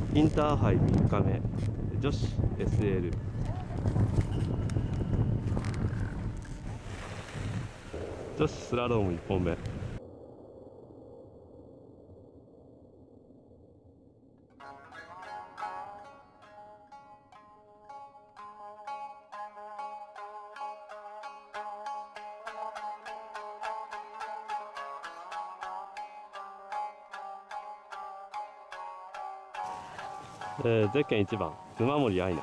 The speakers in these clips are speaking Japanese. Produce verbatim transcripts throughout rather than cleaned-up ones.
インターハイみっかめ女子 エスエル 女子スラロームいっぽんめ。えー、ゼッケンいちばん沼森愛菜。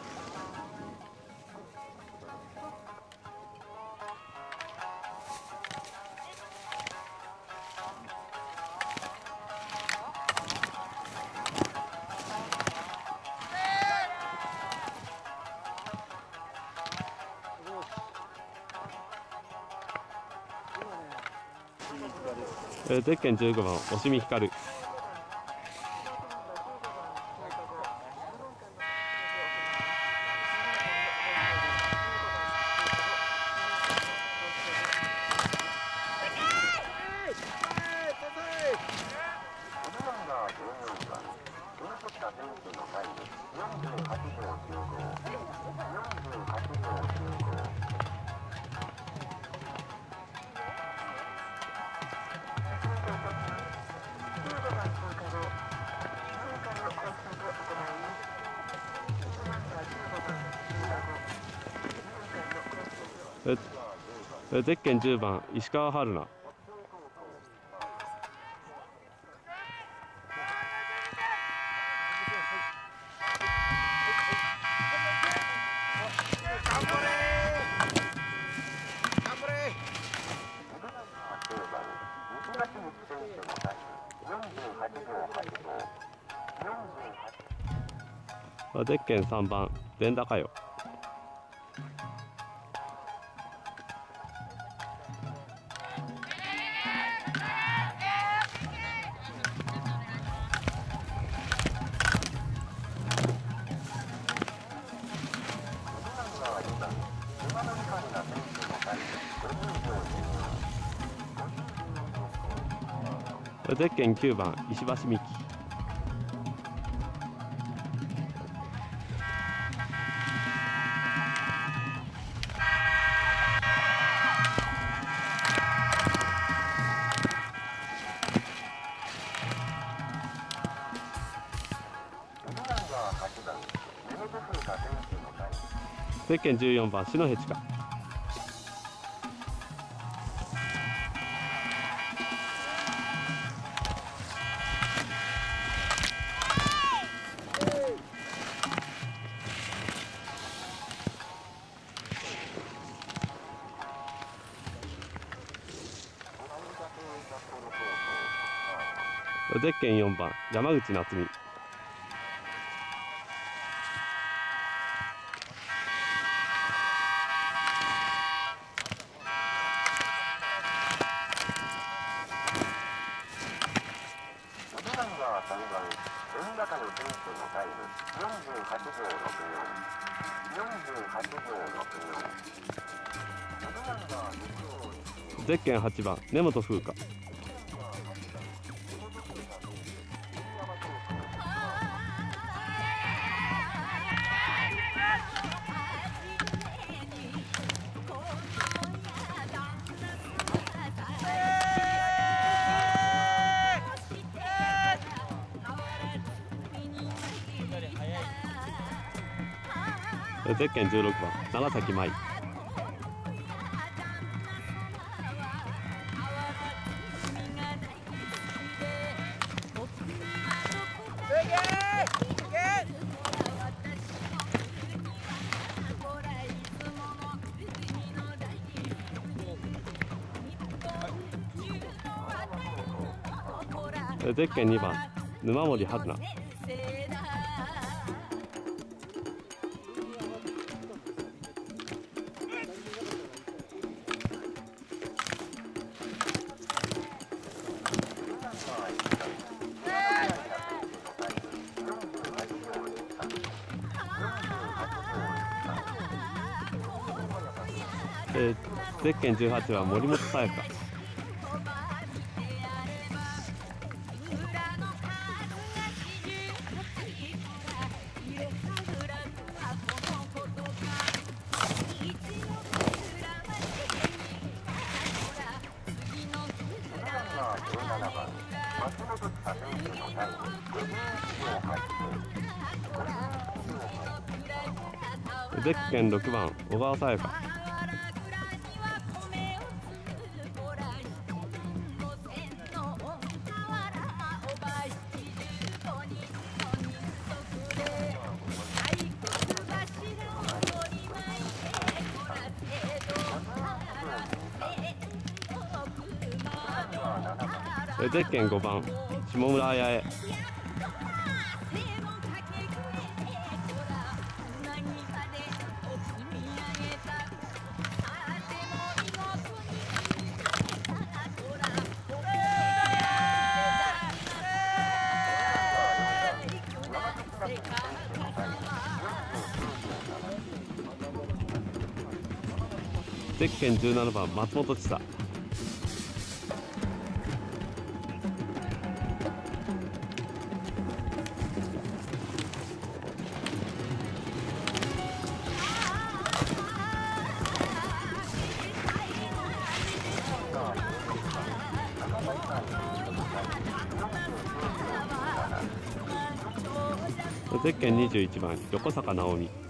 えー、ゼッケンじゅうごばん押見光。ゼッケンじゅうばん石川春菜。ゼッケンさんばん伝田佳代。ゼッケンきゅうばん石橋美希。ゼッケンじゅうよんばん篠辺千佳。ゼッケンよんばん山口夏美。ゼッケンはちばん根本風花。ゼッケンじゅうろくばん長崎舞。ゼッケンにばん沼森春菜。えー、ゼッケンじゅうはちばん森本彩香。 ゼッケンろくばん小川さやか。ゼッケンごばん下村綾江。ゼッケンじゅうななばん松本千沙。ゼッケンにじゅういちばん横坂直美。